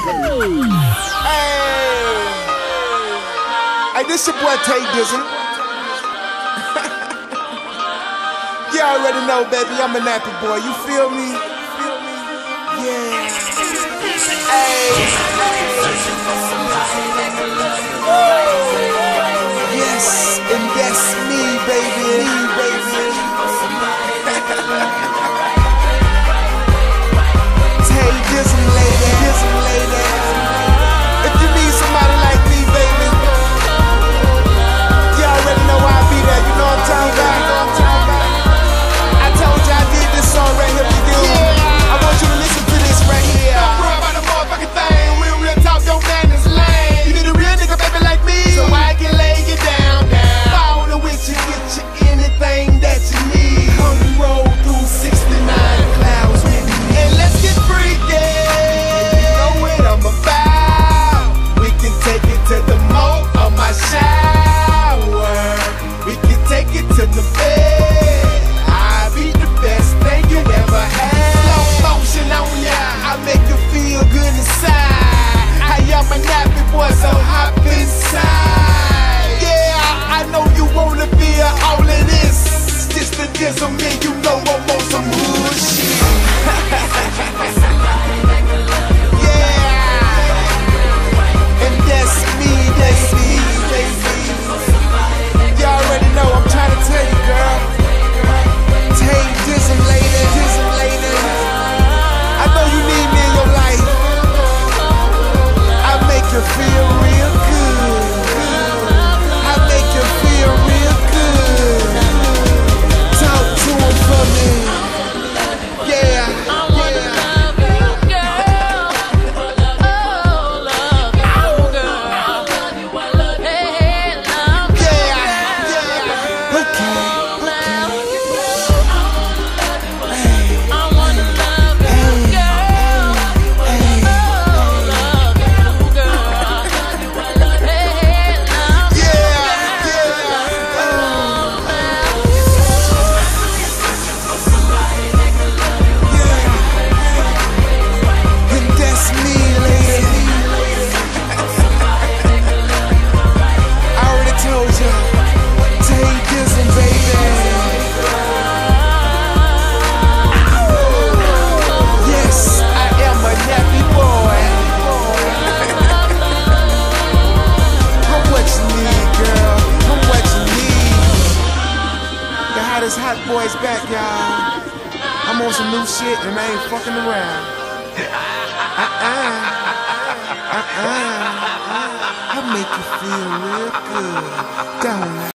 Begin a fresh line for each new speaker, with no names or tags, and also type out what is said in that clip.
Hey, this your boy Tay Dizm. You already know, baby, I'm a nappy boy. You feel me? Yeah. Hey. Yes, and that's me, baby. Tay Dizm, lady. If you need somebody like me, baby, you already know I'll be there. You know what I'm talking about? I told you I did this song right here for you. I want you to listen to this right here. Don't worry about the motherfucking thing. Real talk, your man is lame. You need a real nigga, baby, like me, so I can lay you down. Follow with you, get you anything that you need. Come roll through 69 clouds with me, and let's get freaky. You know what I'm about. We can take it to the moat of my shower. We can take it to the bed. I'll be the best thing you ever had. Slow motion on ya, I make you feel good inside. I am a nappy boy, so hop inside. Yeah, I know you wanna feel all of this. Just the Dizm, man, you know I'm on some hood shit. Yeah, and that's me, baby. You already know, I'm trying to tell you, girl. Tay Dizm, lady. I know you need me in your life. I make you feel real good. I make you feel real good. Talk to him for me. Yeah. This hot boy's back, y'all. I'm on some new shit and I ain't fucking around. I make you feel real good, don't I?